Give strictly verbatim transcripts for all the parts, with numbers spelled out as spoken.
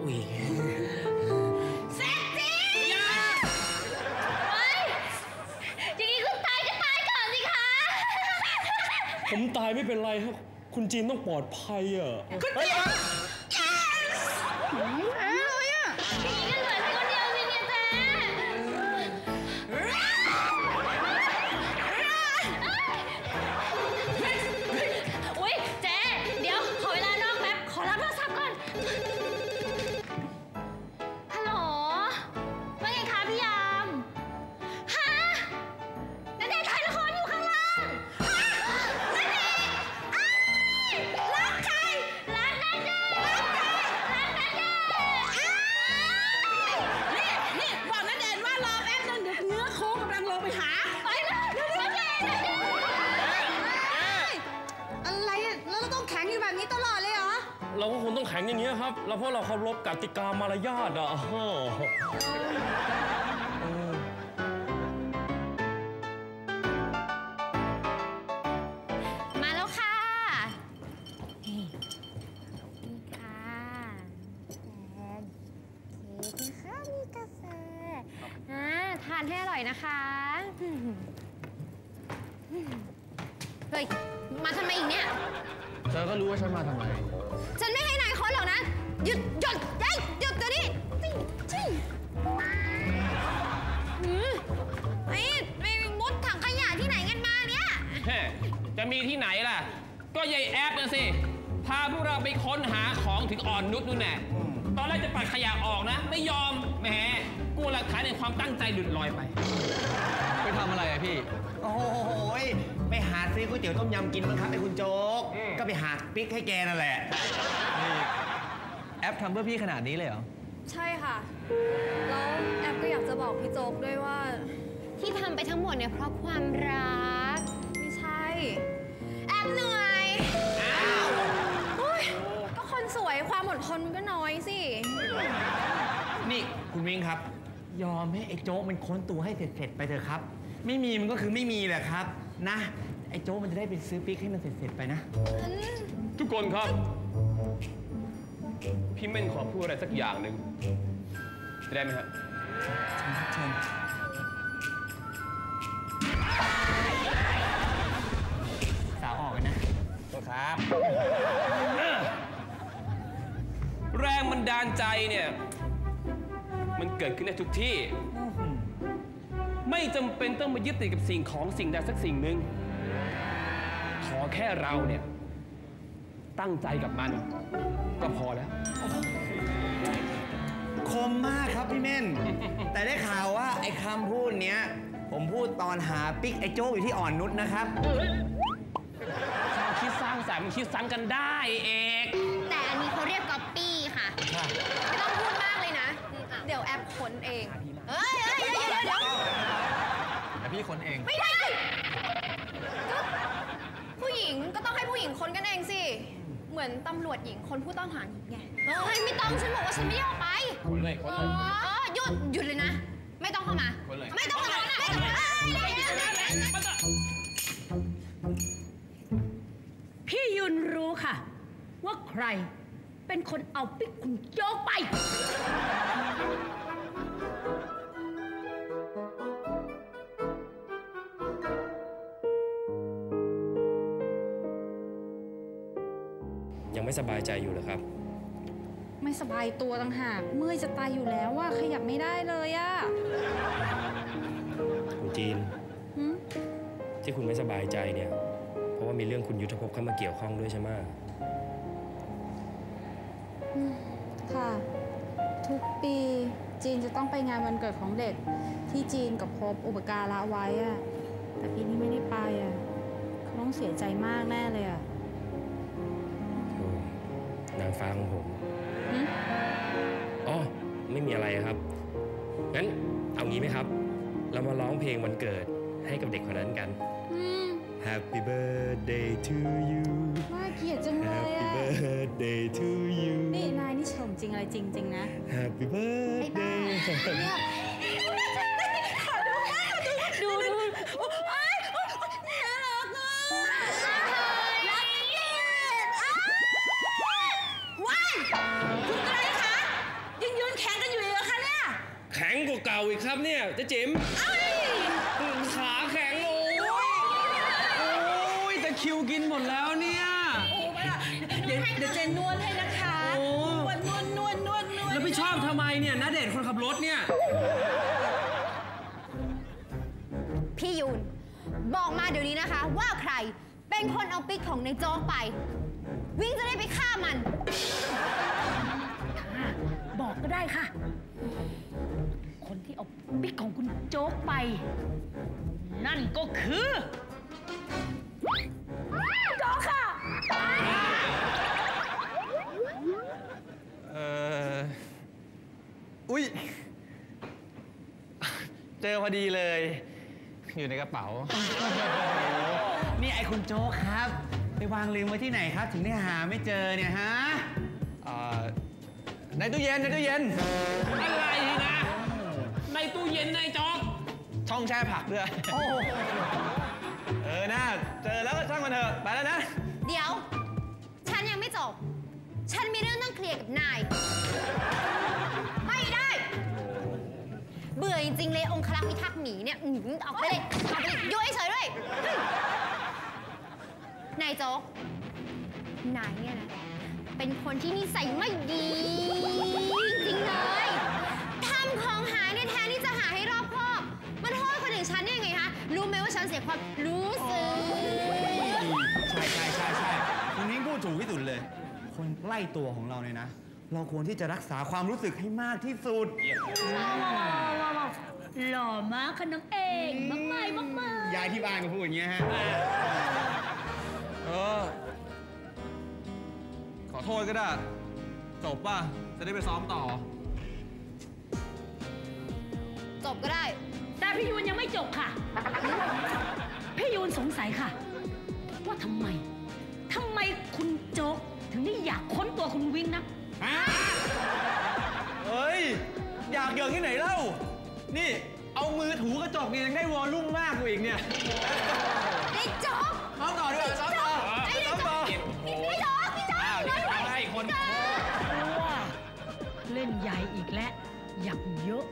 อุ้ยเซ็กซี่เฮ้ยอย่างนี้คุณตายก็ตายก่อนสิคะผมตายไม่เป็นไรครับคุณจีนต้องปลอดภัยอ่ะคุณจีนแพ้เลยอ่ะอย่างนี้ก็เหลือฉันคนเดียวสิเนี่ยเจ๊อุ้ยเจ๊เดี๋ยวขอเวลานอกแป๊บขอรับโทรศัพท์ก่อนฮัลโหลว่าไงคะพี่ยามฮะณเดชน์ถ่ายละครอยู่ข้างล่างฮะณเดชน์รักใครรักณเดชน์รักใครรักณเดชน์นี่นี่บอกณเดชน์ว่ารอแป๊บนึงเดี๋ยวเนื้อโค้งกำลังลงไปหาไปเลยณเดชน์ณเดชน์อะไรอ่ะแล้วเราต้องแข็งอยู่แบบนี้ตลอดเลยเหรอเราก็คงต้องแข็งอย่างนี้ครับแล้วเพราะเราเคารพกติกามารยาทอ่ะมาแล้วค่ะนี่ค่ะแทนเค้กนะคะมีกาแฟอ่าทานให้อร่อยนะคะเฮ้ยมาทำไมอีกเนี่ยเธอก็รู้ว่าฉันมาทำไมฉันไม่ให้นายค้นหรอกนะหยุดหยุดเฮ้ยหยุดเดี๋ยวนี้จี้ไอ้ไปมุดถังขยะที่ไหนกันมาเนี่ยจะมีที่ไหนล่ะก็ยายแอปนะสิพาพวกเราไปค้นหาของถึงอ่อนนุชนู่นแน่ตอนแรกจะปัดขยะออกนะไม่ยอมแหมกลัวหลักฐานในความตั้งใจหลุดลอยไปไปทำอะไรอะพี่โอ้โหไปหาซื้อก๋วยเตี๋ยวต้มยำกินมั้งครับไอ้คุณโจ๊กก็ไปหาปิ๊กให้แกนั่นแหละนี่แอปทำเพื่อพี่ขนาดนี้เลยเหรอใช่ค่ะแล้วแอปก็อยากจะบอกพี่โจ๊กด้วยว่าที่ทำไปทั้งหมดเนี่ยเพราะความรักไม่ใช่แอปเหนื่อยอ้าวก็คนสวยความอดทนมันก็น้อยสินี่คุณมิ้งครับยอมให้ไอ้โจ๊กมันค้นตัวให้เสร็จๆไปเถอะครับไม่มีมันก็คือไม่มีแหละครับนะไอ้โจ๊กมันจะได้ไปซื้อปิ๊กให้มันเสร็จๆไปนะทุกคนครับพี่เม่นขอพูดอะไรสักอย่างหนึ่งจะได้ไหมครับเชิญสาวออกกันนะครับ แรงบันดาลใจเนี่ยมันเกิดขึ้นได้ทุกที่ไม่จำเป็นต้องมายึดติดกับสิ่งของสิ่งใดสักสิ่งหนึ่งขอแค่เราเนี่ยตั้งใจกับมันก็พอแล้วคมมากครับพี่เม่น แต่ได้ข่าวว่าไอ้คำพูดเนี้ยผมพูดตอนหาปิ๊กไอ้โจ้อยู่ที่อ่อนนุชนะครับคิดสร้างสรรค์คิดซ้ำกันได้เอกแต่อันนี้เขาเรียกก๊อปปี้ค่ะไม่ต้องพูดมากเลยนะเดี๋ยวแอปค้นเองเอ้ยเอ้ยเดี๋ยวเดี๋ยวเดี๋ยวแต่พี่ค้นเองไม่ได้ผู้หญิงก็ต้องให้ผู้หญิงค้นกันเองสิเหมือนตำรวจหญิงคนผู้ต้องหาหญิงไงเฮ้ยไม่ต้องฉันบอกว่าฉันไม่ได้เอาไปค้นเลยค้นเลยเออหยุดหยุดเลยนะไม่ต้องเข้ามาไม่ต้องเข้ามาไม่ต้องเข้ามาพี่ยุนรู้ค่ะว่าใครเป็นคนเอาปิ๊กคุณโจ๊กไปยังไม่สบายใจอยู่เหรอครับไม่สบายตัวต่างหากเมื่อยจะตายอยู่แล้วว่าขยับไม่ได้เลยอะคุณจีนที่คุณไม่สบายใจเนี่ยเพราะว่ามีเรื่องคุณยุทธภพเข้ามาเกี่ยวข้องด้วยใช่ไหมค่ะทุกปีจีนจะต้องไปงานวันเกิดของเด็กที่จีนกับภพอุปการะไว้อะแต่ปีนี้ไม่ได้ไปอะเขาต้องเสียใจมากแน่เลยอะนางฟ้าของผมอ๋อไม่มีอะไรครับงั้นเอางี้ไหมครับเรามาร้องเพลงวันเกิดให้กับเด็กคนนั้นกัน Happy birthday to you น่าเกลียดจังเลยอะ Happy birthday to you นี่นายนี่ชมจริงอะไรจริงๆนะ Happy birthday ดูดูน่ารักอ่ะรักเด็กว้ายคุณอะไรคะอีกครับเนี่ยเจ๊จิ๋มขาแข็งโอ้ยโอ้ยแต่คิวกินหมดแล้วเนี่ยเดี๋ยวเดี๋ยวเจนนวดให้นะคะนวดนวดนวดนวดนวดแล้วพี่ชอบทำไมเนี่ยณเดชน์คนขับรถเนี่ยพี่ยูนบอกมาเดี๋ยวนี้นะคะว่าใครเป็นคนเอาปิ๊กของในโจ๊กไป วิ่งจะได้ไปฆ่ามันบอกก็ได้ค่ะ คนที่เอาปิ๊กของคุณโจ๊กไป นั่นก็คือโจ๊กค่ะเอออุ๊ย เจอพอดีเลย อยู่ในกระเป๋านี่ไอ้คุณโจ๊กครับ ไปวางลืมไว้ที่ไหนครับ ถึงได้หาไม่เจอเนี่ยฮะเอ่อ ในตู้เย็นในตู้เย็นอะไรนะ ในตู้เย็นในจ๊อกช่องแช่ผักด้วย เออน่าเจอแล้วก็ช่างมันเถอะ ไปแล้วนะเดี๋ยว ฉันยังไม่จบ ฉันมีเรื่องต้องเคลียร์กับนาย ไม่ได้ เบื่อจริงๆเลยองครักษ์พิทักษ์หมีเนี่ยอื้อหือออกไปเลยออกไปเลยอยู่เฉยๆด้วยนายโจ๊กนายเนี่ยนะ เป็นคนที่นิสัยไม่ดีจริงๆเลยทำของหายเนี่ยแทนที่จะหาให้รอบคอบมันโทษคนอย่างฉันได้ยังไงฮะรู้ไหมว่าฉันเสียความรู้สึกใช่ใช่ใช่ใช่คุณนิ้งพูดถูกที่สุดเลย คนใกล้ตัวของเราเนี่ยนะ เราควรที่จะรักษาความรู้สึกให้มากที่สุดหล่อมากค่ะน้องเองมากมายมากมายยายที่บ้านก็พูดอย่างเงี้ยฮะเออ ขอโทษก็ได้ จบป่ะ จะได้ไปซ้อมต่อจบก็ได้แต่พี่ยูนยังไม่จบค่ะ พี่ยูนสงสัยค่ะ ว่าทำไมทำไมคุณโจ๊กถึงได้อยากค้นตัวคุณวิงนะเฮ้ย อยากเยิงที่ไหนเล่า นี่ เอามือถูกระจกเนี่ยยังได้วอลลุ่มมากกว่าอีกเนี่ยไอ้โจ๊กซ้อมต่อด้วยซ้อมต่อไอ้โจ๊กซ้อมต่อไอ้โจ๊กพี่โจ๊กอะไรคนว่าเล่นใหญ่อีกแล้วอยากเยอะ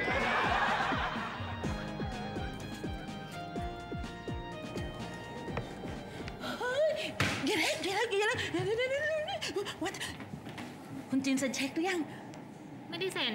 เดี๋ยวนะเดี๋ยวนะเดี๋ยวนะเดี๋ยวนะเดี๋ยวนะว่าคุณจีนเซ็นเช็คหรือยังไม่ได้เซ็น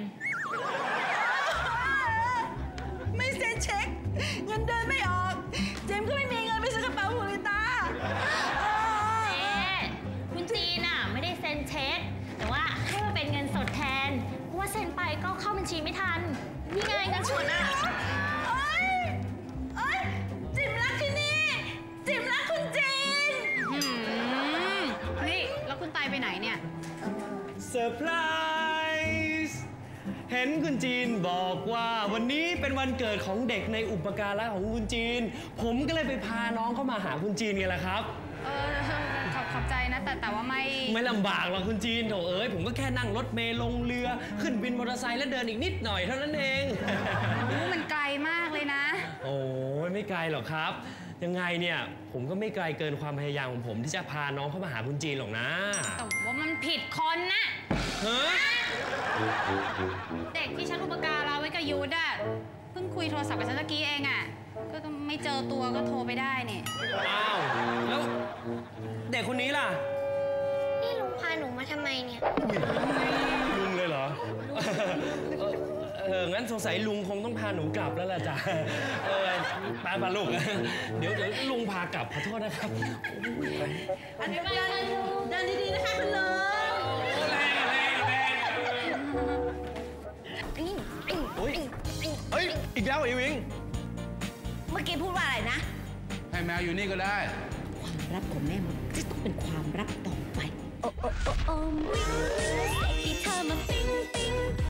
ไม่เซ็นเช็ค เงินเดือนไม่ออก เจมส์ก็ไม่มีเงินไปซื้อกระเป๋าหูลิตาเอ๊ะคุณจีนอ่ะไม่ได้เซ็นเช็ค แต่ว่าให้มาเป็นเงินสดแทน เพราะว่าเซ็นไปก็เข้าบัญชีไม่ทัน นี่ไงเงินสดอ่ะโอ๊ยโอ๊ยจิมรักที่นี่ จิมรักคุณจีนนี่แล้วคุณตายไปไหนเนี่ยเซอร์ไพรส์ เห็นคุณจีนบอกว่าวันนี้เป็นวันเกิดของเด็กในอุปการะของคุณจีน ผมก็เลยไปพาน้องเข้ามาหาคุณจีนไงล่ะครับเออขอบขอบใจนะแต่แต่ว่าไม่ไม่ลำบากหรอกคุณจีนโถเอ้ยผมก็แค่นั่งรถเมล์ลงเรือ ขึ้นบินมอเตอร์ไซค์แล้วเดินอีกนิดหน่อยเท่านั้นเองรู้มันไกลมากเลยนะโอ้ยไม่ไกลหรอกครับ ยังไงเนี่ยผมก็ไม่ไกลเกินความพยายามของผมที่จะพาน้องเข้ามาหาคุณจีนหรอกนะแต่ว่ามันผิดคนนะฮะเด็กที่ฉันอุปการะไว้กับยูดอะเพิ่งคุยโทรศัพท์กับฉันตะกี้เองอะก็ไม่เจอตัวก็โทรไปได้เนี่ยอ้าวแล้วเด็กคนนี้ล่ะนี่ลุงพาหนูมาทำไมเนี่ยลุงเลยเหรอ เออเอองั้นสงสัยลุงคงต้องพาหนูกลับแล้วล่ะจ้ะเออไปพาลูกเดี๋ยวเดี๋ยวลุงพากลับขอโทษนะครับอันนี้เดินเดินดีๆนะคะคุณลุงแรงแรงแรงเฮ้ย เฮ้ย อีกแล้วอีวิงเมื่อกี้พูดว่าอะไรนะให้แมวอยู่นี่ก็ได้ความลับของแม่มันจะต้องเป็นความลับต่อไปโอ้โอ้โอ้โอ้